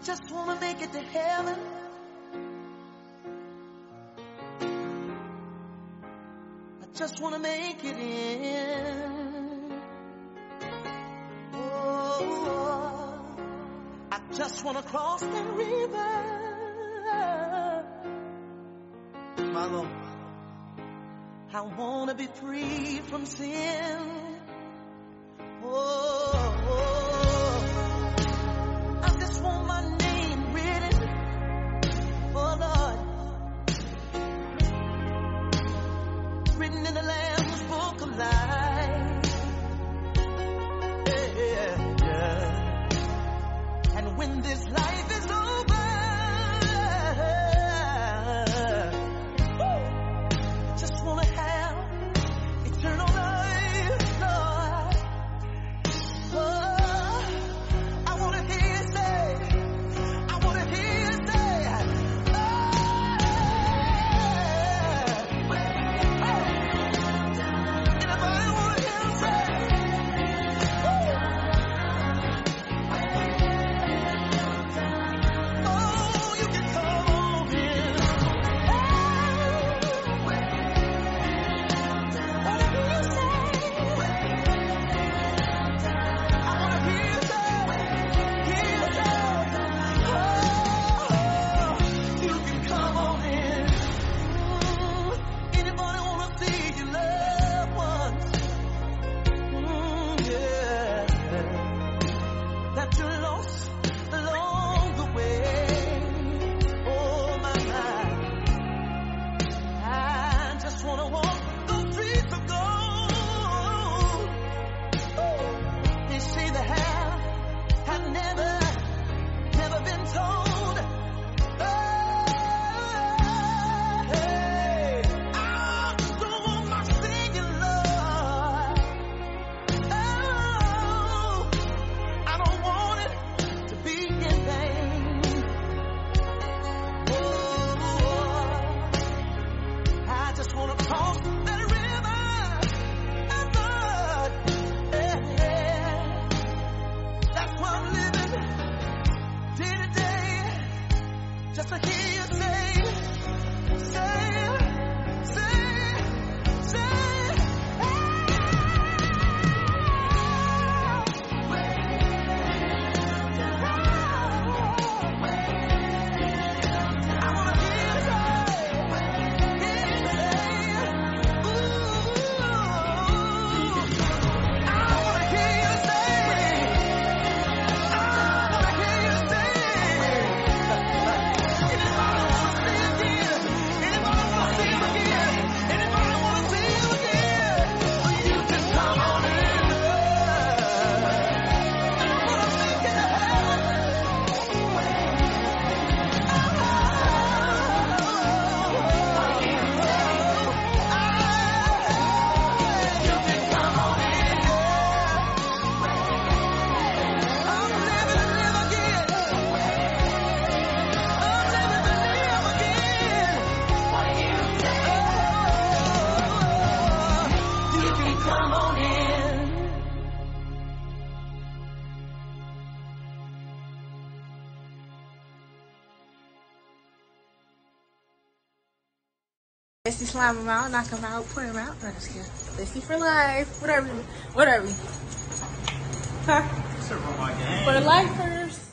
just wanna make it to heaven. I just wanna make it in. Oh, I just wanna cross that river. My Lord, I wanna be free from sin. I just want my name written, oh Lord, written in the Lamb's Book of Life. Yeah, yeah. And when this life is over, just wanna have eternal life. Let's see, slime them out, knock them out, put them out. No, just kidding. Let's see for life. Whatever. Huh? For the lifers.